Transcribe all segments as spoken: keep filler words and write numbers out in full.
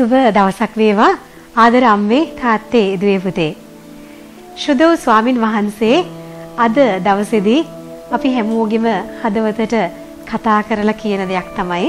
සුබ දවසක් වේවා ආදර අම්මේ තාත්තේ දුවේ පුතේ. ශුද්ධ ස්වාමින් වහන්සේ අද දවසේදී අපි හැමෝගෙම හදවතට කතා කරලා කියන දෙයක් තමයි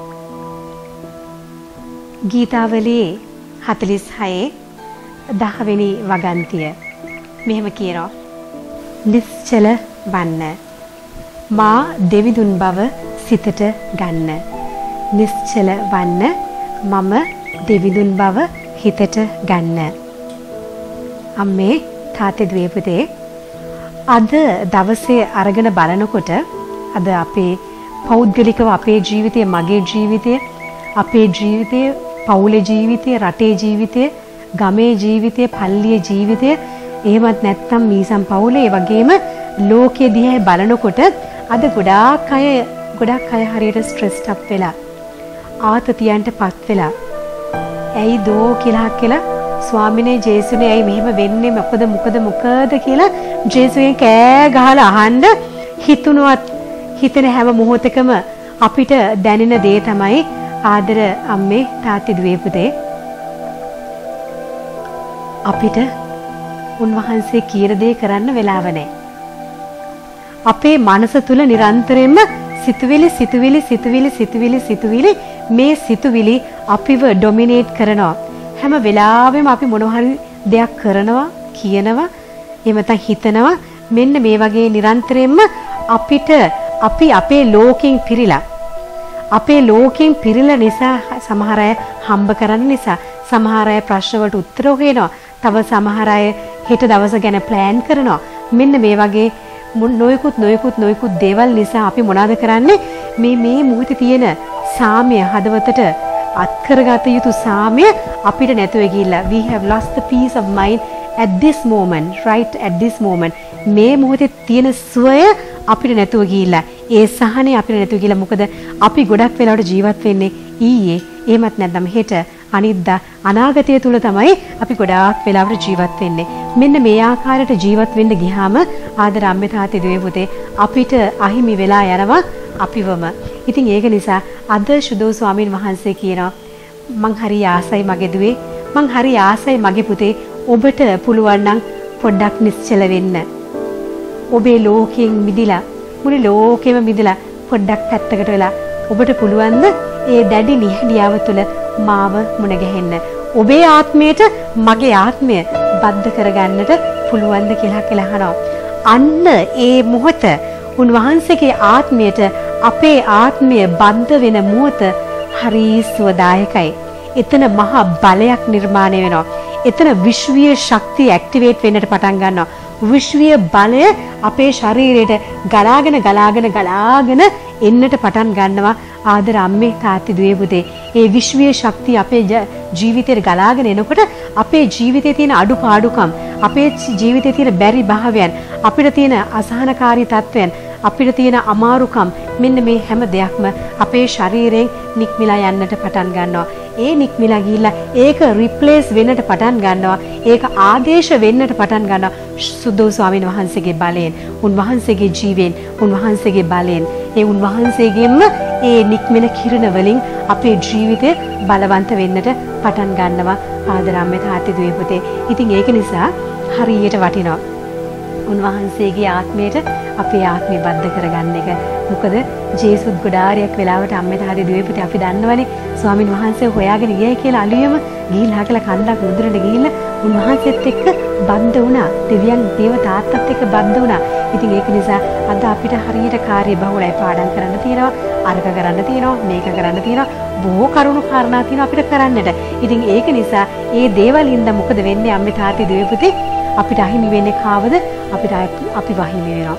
ගීතාවලියේ හතළිස් හයේ දහ වෙනි වගන්තිය. මෙහෙම කියනවා. නිශ්චල වන්න මා දෙවිඳුන් බව සිතට ගන්න. නිශ්චල වන්න මම දෙවිඳුන් බව හිතට ගන්න. අම්මේ තාත්තේ දුවේ පුතේ අද දවසේ අරගෙන බලනකොට අද අපේ පෞද්ගලිකව අපේ ජීවිතය, මගේ ජීවිතය, අපේ ජීවිතය, පවුලේ ජීවිතය, රටේ ජීවිතය, ගමේ ජීවිතය, පල්ලියේ ජීවිතය, එහෙමත් නැත්නම් මීසම් පවුලේ, ඒ වගේම ලෝකයේ දිහා බලනකොට අද ගොඩාක් අය ගොඩක් අය හරියට ස්ට්‍රෙස්ඩ් අප් වෙලා ආතතියන්ටපත් වෙලා ඇයි දෝ කියලා කියලා ස්වාමිනේ ජේසුනේ ඇයි මෙහෙම වෙන්නේ මොකද මොකද මොකද කියලා ජේසුයෙන් කෑ ගහලා අහන්න හිතුණවත් හිතෙන හැම මොහොතකම අපිට දැනෙන දේ තමයි ආදර අම්මේ තාත්තේ දුවේ පුතේ අපිට උන්වහන්සේ කියන දේ කරන්න වෙලාව නැහැ. අපේ මනස තුල නිරන්තරයෙන්ම සිතුවිලි සිතුවිලි සිතුවිලි සිතුවිලි සිතුවිලි මේ සිතුවිලි අපිව ඩොමිනේට් කරනවා. හැම වෙලාවෙම අපි මොනවා හරි දෙයක් කරනවා, කියනවා, එහෙම නැත්නම් හිතනවා. මෙන්න මේ වගේ නිරන්තරයෙන්ම අපිට අපි අපේ ලෝකෙන් පිරීලා අපේ ලෝකෙන් පිරීලා නිසා සමහර අය හම්බ කරන්න නිසා සමහර අය ප්‍රශ්න වලට උත්තර හොයනවා. තව සමහර අය හෙට දවස ගැන ප්ලෑන් කරනවා. මෙන්න මේ වගේ නොයෙකුත් නොයෙකුත් නොයෙකුත් දේවල් නිසා අපි මොනවද කරන්නේ මේ මේ මොහොතේ තියෙන සාමය හදවතට අත්කරගත යුතු සාමය අපිට නැතුව ගිහිල්ලා we have lost the peace of mind at this moment right at this moment මේ මොහොතේ තියෙන සුවය අපිට නැතුව ගිහිල්ලා ඒ සහනේ අපිට නැතුව ගිහිල්ලා මොකද අපි ගොඩක් වෙලාවට ජීවත් වෙන්නේ ඊයේ එහෙමත් නැත්නම් හෙට අනිද්දා අනාගතය තුල තමයි අපි ගොඩාක් වෙලාවට ජීවත් වෙන්නේ. මෙන්න මේ ආකාරයට ජීවත් වෙන්න ගියාම ආදර අම්මේ තාත්තේ දුවේ පුතේ අපිට අහිමි වෙලා යනවා අපිවම. ඉතින් ඒක නිසා අද ශුද්ධ ස්වාමීන් වහන්සේ කියනවා මං හරි ආසයි මගේ දුවේ, මං හරි ආසයි මගේ පුතේ ඔබට පුළුවන් නම් පොඩ්ඩක් නිශ්චල වෙන්න. ඔබේ ලෝකයෙන් මිදිලා මුළු ලෝකෙම මිදිලා පොඩ්ඩක් පැත්තකට වෙලා ඔබට පුළුවන් ද ඒ දැඩි නිහඬියාව තුළ මාව මුණ ගැහෙන්න. ඔබේ ආත්මයට මගේ ආත්මය බද්ධ කරගන්නට පුළුවන්ද කියලා කියලා අහනවා. අන්න ඒ මොහොත උන්වහන්සේගේ ආත්මයට අපේ ආත්මය බද්ධ වෙන මොහොත හරි සුවදායකයි. එතන මහා බලයක් නිර්මාණය වෙනවා. එතන විශ්වීය ශක්තිය ඇක්ටිවේට් වෙන්නට පටන් ගන්නවා. විශ්වීය බලය අපේ ශරීරයට ගලාගෙන ගලාගෙන ගලාගෙන එන්නට පටන් ගන්නවා. ආදර අම්මේ තාත්තේ දුවේ පුතේ ඒ විශ්වීය ශක්තිය අපේ ජීවිතේට ගලාගෙන එනකොට අපේ ජීවිතයේ තියෙන අඩුපාඩුකම්, අපේ ජීවිතයේ තියෙන බැරි භාවයන්, අපිට තියෙන අසහනකාරී තත්වයන්, අපිට තියෙන අමාරුකම් මෙන්න මේ හැම දෙයක්ම අපේ ශරීරයෙන් නික්මිලා යන්නට පටන් ගන්නවා. ඒ නික්මිලා ගිහිල්ලා ඒක රිප්ලේස් වෙන්නට පටන් ගන්නවා. ඒක ආදේශ වෙන්නට පටන් ගන්නවා. සුද්ධ ස්වාමීන් වහන්සේගේ බලයෙන්, උන්වහන්සේගේ ජීවයෙන්, උන්වහන්සේගේ බලයෙන්, ඒ උන්වහන්සේගෙන්ම ඒ නික්මෙන කිරණ වලින් අපේ ජීවිතය බලවන්ත වෙන්නට පටන් ගන්නවා. ආදර අම්මේ තාත්තේ දුවේ පුතේ. ඉතින් ඒක නිසා හරියට වටිනවා. උන්වහන්සේගේ ආත්මයට අපේ ආත්මය බද්ධ කරගන්න එක. මොකද ජේසුස් ගොඩාරියක් වෙලාවට අම්මේ තාත්තේ දුවේ පුතේ අපි දන්නවනේ ස්වාමින් වහන්සේ හොයාගෙන ගියයි කියලා අලියම ගිහිල්ලා හකලා කන්දක් මුදුරට ගිහිල්ලා උන්වහන්සේත් එක්ක බද්ධ වුණා. දෙවියන් දේව තාත්තත් එක්ක බද්ධ වුණා. ඉතින් ඒක නිසා අද අපිට හරියට කාර්ය බහුලයි පාඩම් කරන්න තියෙනවා, අර්ග කරන්න තියෙනවා, මේක කරන්න තියෙනවා, බොහෝ කරුණු කාරණා තියෙනවා අපිට කරන්නට. ඉතින් ඒක නිසා ඒ දේවල් හින්දා මොකද වෙන්නේ අම්මේ තාත්තේ දුවේ පුතේ අපිට අහිමි වෙන්නේ කාවද? අපිට අපි වහිමි වෙනවා.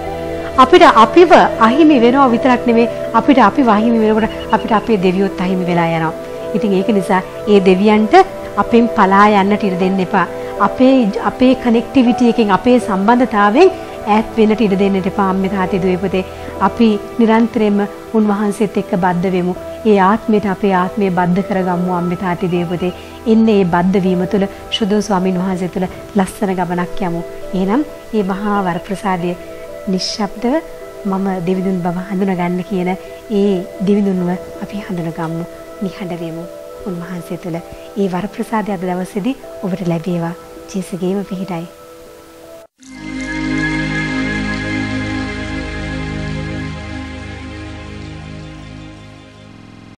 අපිට අපිව අහිමි වෙනවා විතරක් නෙමෙයි අපිට අපි වහිමි වෙනකොට අපිට අපේ දෙවියොත් අහිමි වෙලා යනවා. ඉතින් ඒක නිසා ඒ දෙවියන්ට අපෙන් පලා යන්නට ඉඩ දෙන්න එපා. අපේ අපේ කනෙක්ටිවිටි එකෙන් අපේ සම්බන්ධතාවයෙන් ඈත් වෙන්නට ඉඩ දෙන්නට එපා අම්මේ තාත්තේ දුවේ පුතේ. අපි නිරන්තරයෙන්ම උන්වහන්සේත් එක්ක බද්ධ වෙමු. ඒ ආත්මයට අපේ ආත්මය බද්ධ කරගමු අම්මේ තාත්තේ දුවේ පුතේ. එන්නේ මේ බද්ධ වීම තුළ ශුද්ධ ස්වාමීන් වහන්සේ තුළ ලස්සන ගමනක් යමු. එහෙනම් මේ මහා වරප්‍රසාදයේ නිශ්ශබ්දව මම දෙවිඳුන් බව හඳුනගන්න කියන ඒ දෙවිඳුන්ව අපි හඳුනගමු. නිහඬ වෙමු. උන්වහන්සේ තුළ ඒ වරප්‍රසාදය අද දවසේදී ඔබට ලැබේවා. ජේසුගේම පිහිටයි.